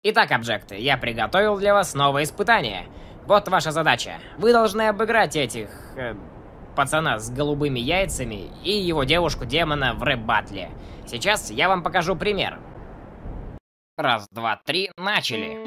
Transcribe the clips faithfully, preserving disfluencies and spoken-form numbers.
Итак, объекты, я приготовил для вас новое испытание. Вот ваша задача. Вы должны обыграть этих... Э, пацана с голубыми яйцами и его девушку-демона в рэп-баттле. Сейчас я вам покажу пример. Раз, два, три, начали.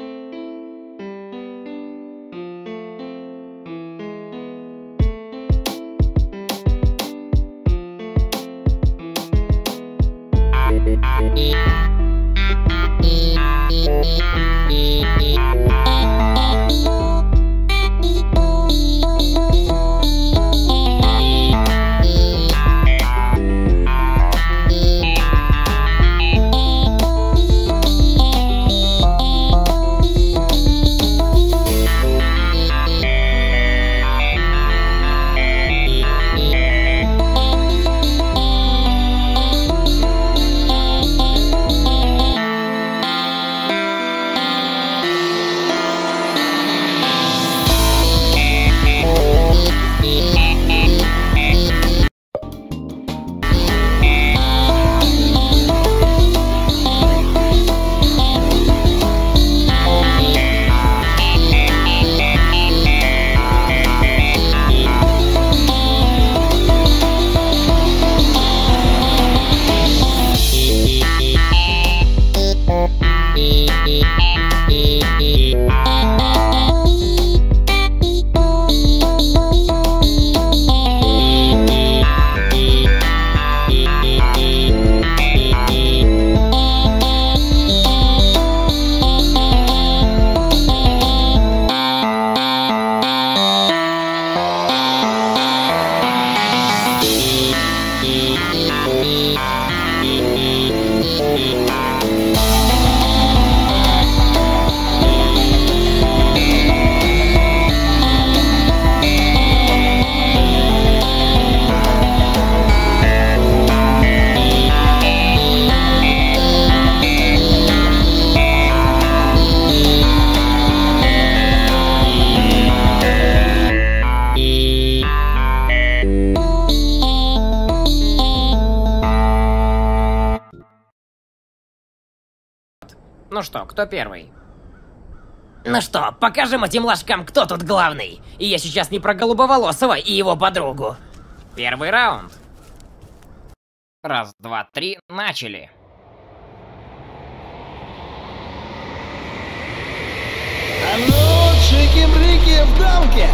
Ну что, кто первый? Ну что, покажем этим ложкам, кто тут главный. И я сейчас не про Голубоволосого и его подругу. Первый раунд. Раз, два, три, начали. А ну, чики-брики в дамке!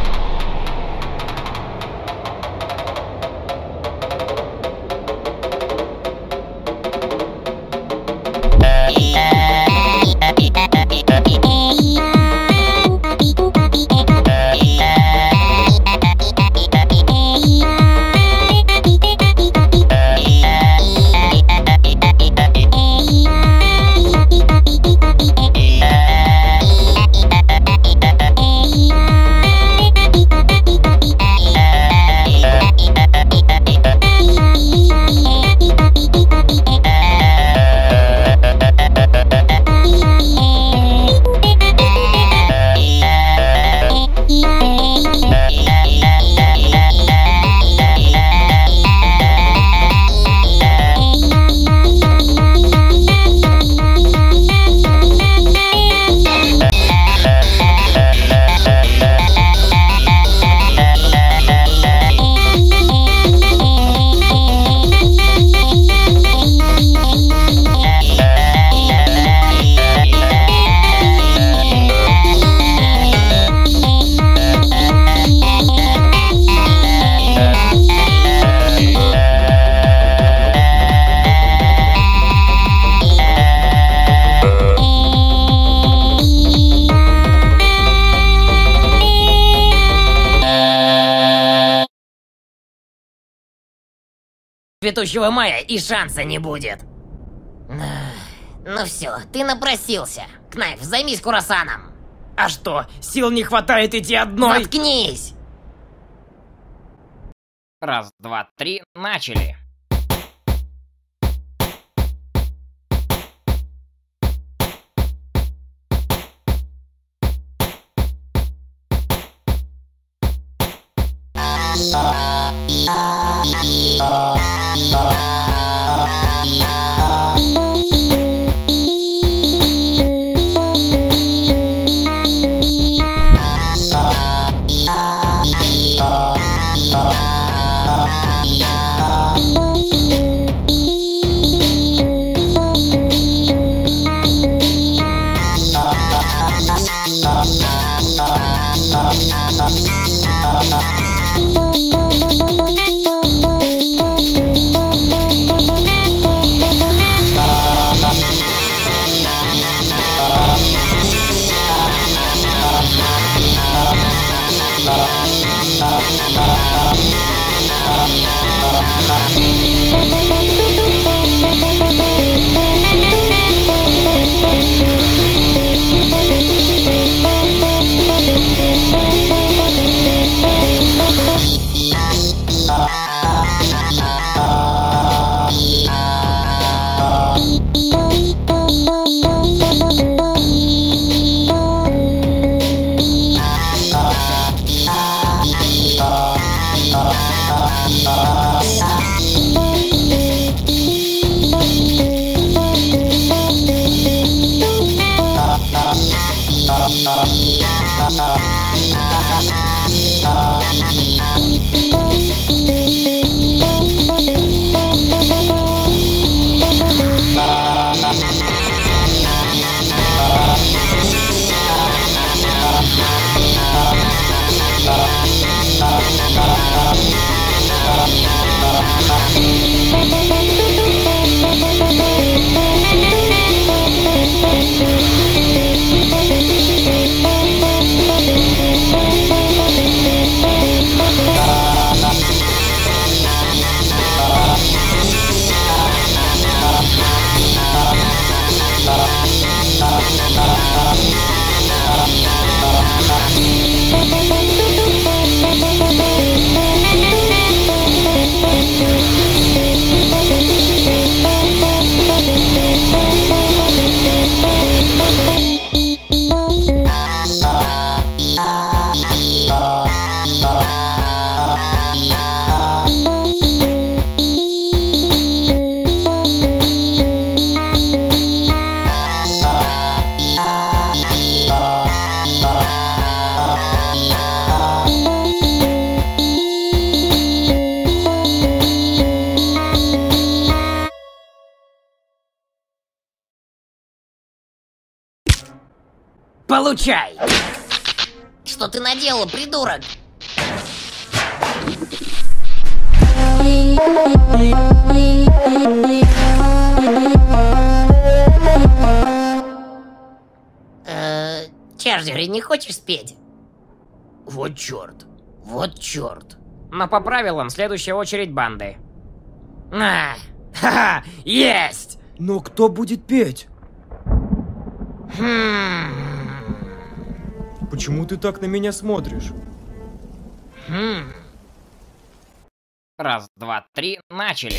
Цветущего мая и шанса не будет. Ну все, ты напросился. Кнайф, займись Курасаном. А что, сил не хватает идти одной? Заткнись! Раз, два, три, начали. Получай! Что ты наделал, придурок? Э, Чарджер, не хочешь спеть? Вот черт. Вот черт. Но по правилам, следующая очередь банды. А, Ха-ха! Есть! Но кто будет петь? хм, Почему ты так на меня смотришь? хм. Раз, два, три, начали.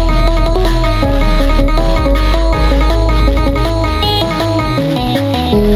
Oh,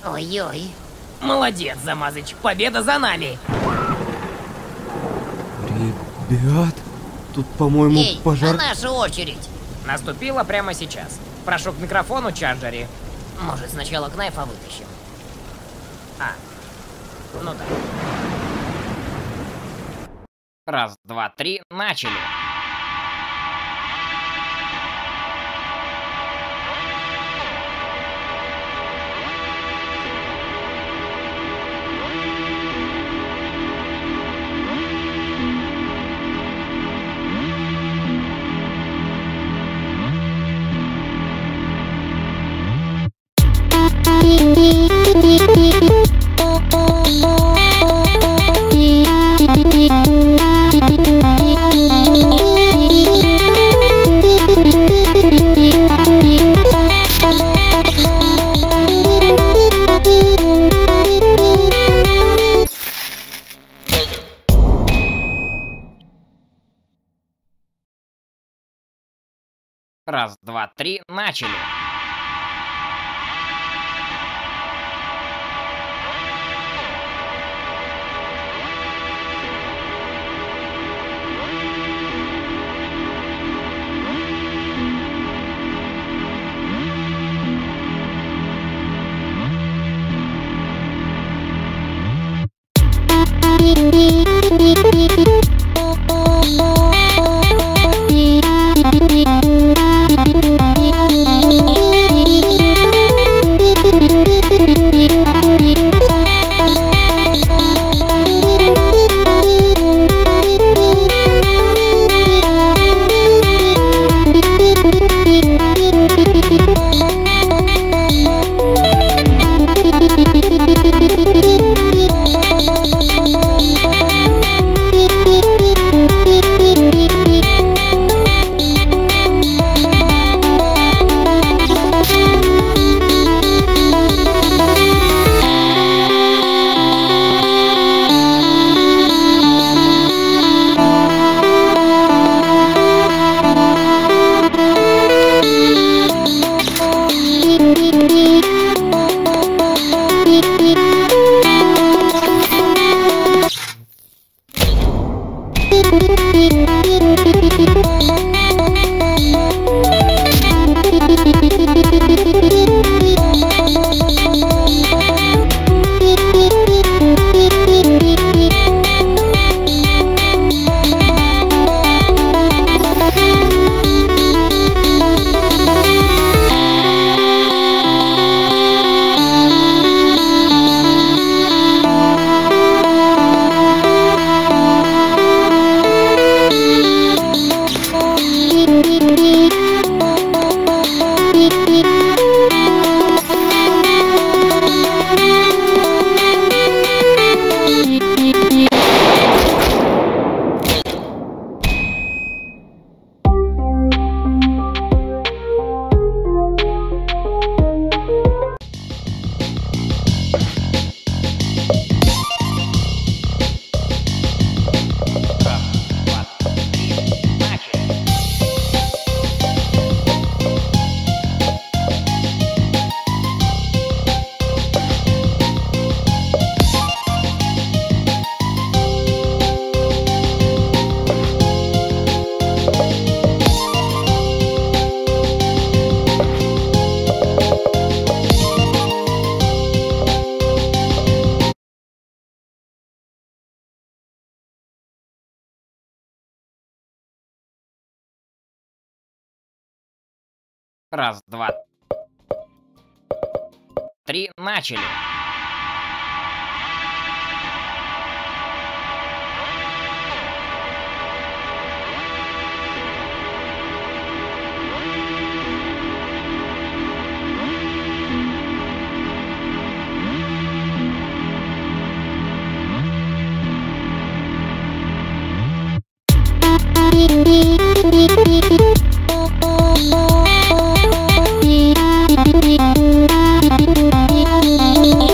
Ой-ой. Молодец, Замазыч, победа за нами! Ребят, тут, по-моему, Эй, пожар... а наша очередь. Наступила прямо сейчас. Прошу к микрофону, Чарджери. Может, сначала Кнайфа вытащим? А, ну да. Раз, два, три, начали. Раз, два, три, начали. Раз, два, три, начали. We'll be right back.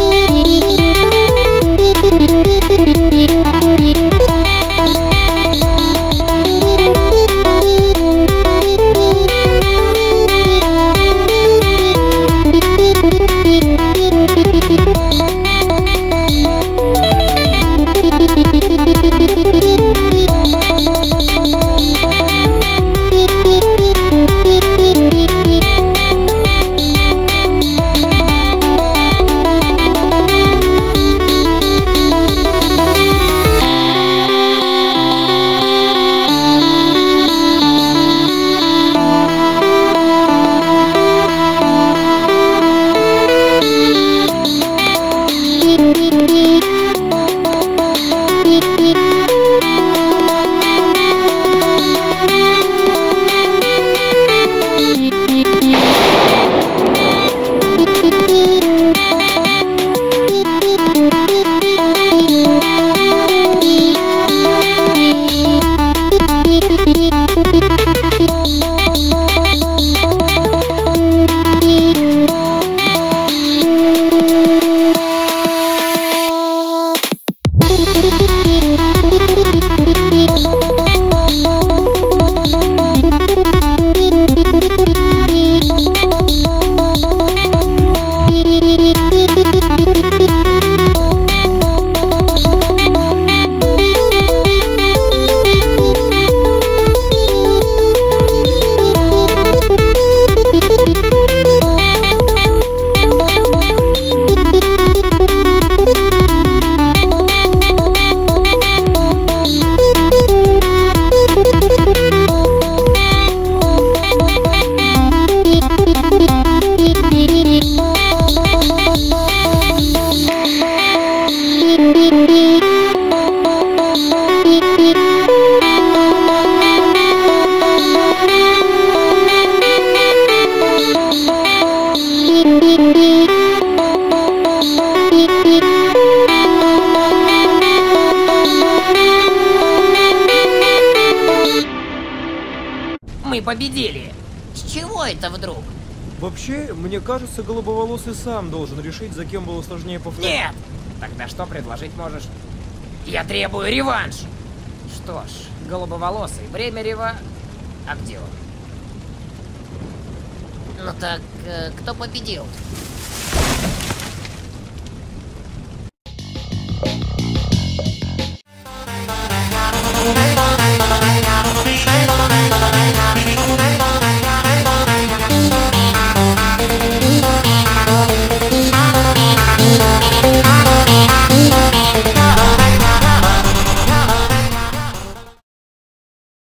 победили. С чего это вдруг? Вообще, мне кажется, голубоволосый сам должен решить, за кем было сложнее повторить. Нет! Тогда что предложить можешь? Я требую реванш! Что ж, голубоволосый, время рева... А где он? Ну так, э, кто победил?